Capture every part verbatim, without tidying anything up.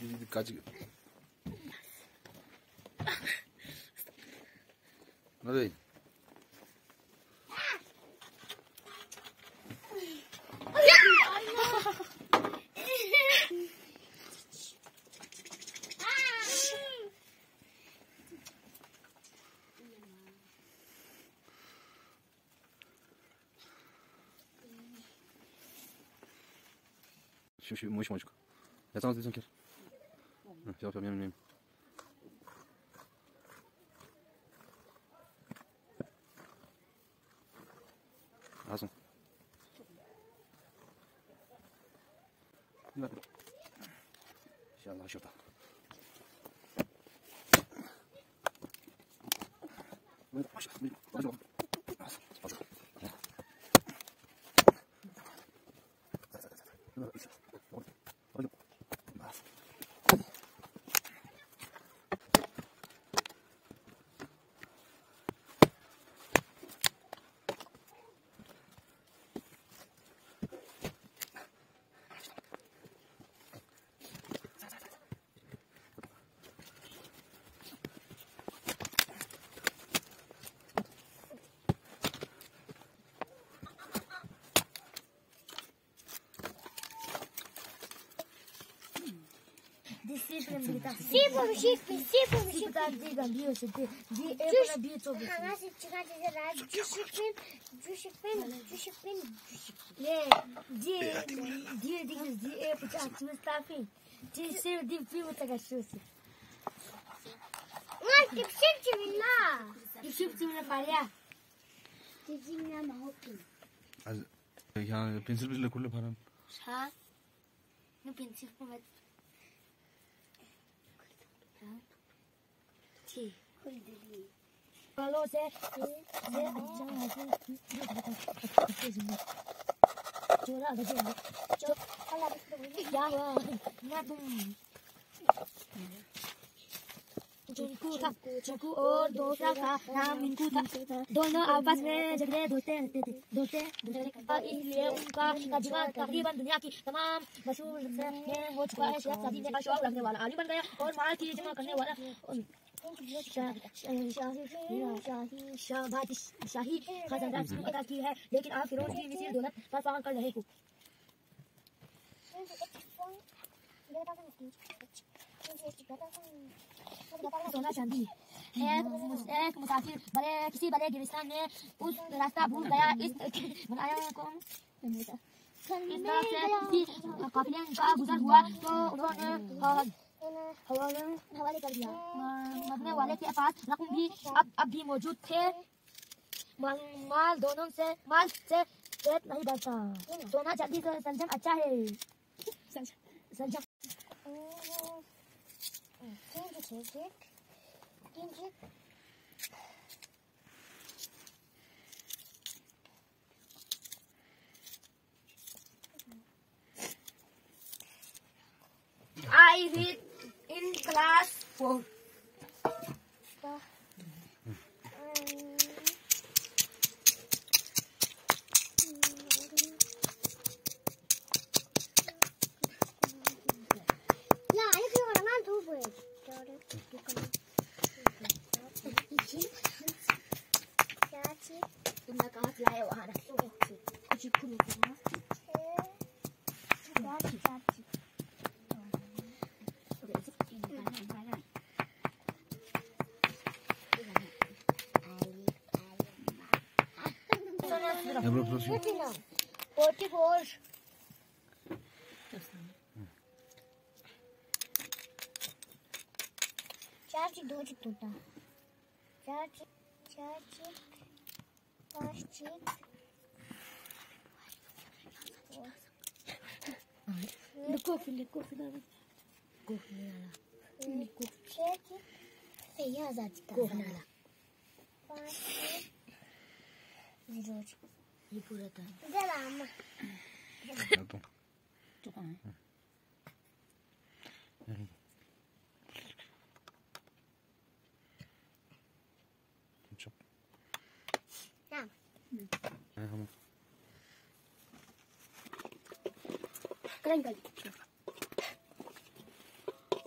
이 까지. 어디? شو شو مش مشكلة. لا تنسى تنكر. شوف شوف مين مين. عاصم. لا. إن شاء الله شوفها. ما شاء الله. ما شاء الله. Сипом шипи, сипом шипи. Так, дига, биосы, ди, ди, эпона биоцо. Хана си чика дига рад, джушипин, джушипин, джушипин. Не, ди, ди, дига, ди, эпоча, чместафи. Ди, сир, ди, пиво така шуси. На, ти пшипчи мина. Ти пшипчи мина паря. Ти ди мина mahopin. आज यहाँ pencil भी लकुले फारम. हाँ, नु पेंसिल को मत. जी, खुल दे. बालों से ये अच्छा है. चोरा लगे. चो, अल्लाह क्या हुआ? ना तुम. चिंकू था, चिंकू और दूसरा का नाम मिंकू था. दोनों आपस में झगड़े धोते रहते थे, धोते धोते इसलिए उनका जीवन तकरीबन दुनिया की तमाम मशहूर में हो चुका है. शेख शादी का शौक रखने वाला आलिम बन गया और माल की जमा करने वाला शाही खानदान से अदा की है. लेकिन आप फिरौन की मिस्र दौलत पर पान कर रहे हो. सोना चांदी. एक एक मुसाफिर बड़े किसी बड़े गिरिस्तान में उस रास्ता भूल गया. इस बनाया कौन इस तरह से किसी काफिले का गुजर हुआ तो उन्होंने हवाले हवाले कर दिया. मरने वाले के पास रकम भी अब अब भी मौजूद थे. माल, माल दोनों से माल से पेट नहीं भरता. सोना चांदी का संजम अच्छा है. संजम I read in class four. तुमने कहाँ से लाए वहाँ रख दो. कुछ खुली ना. चाची चाची. Forty four. चाची दो चिक टूटा. चाची चाची पाँच चिक. Luko file luko file. Kohnala. Luko. चाची. ये हजार चिक. कोहनाला. पाँच चिक. जीरो चिक. ये पूरा था. जरा अम्मा. तो. तो कहाँ है? हम करेंगे.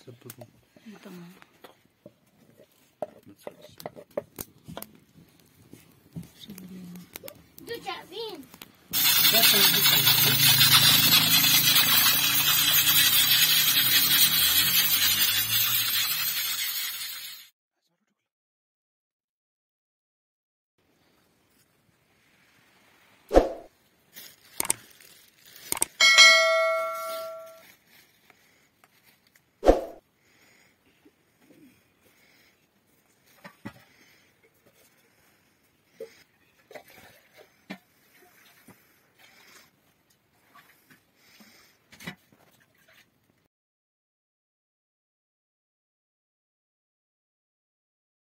Do you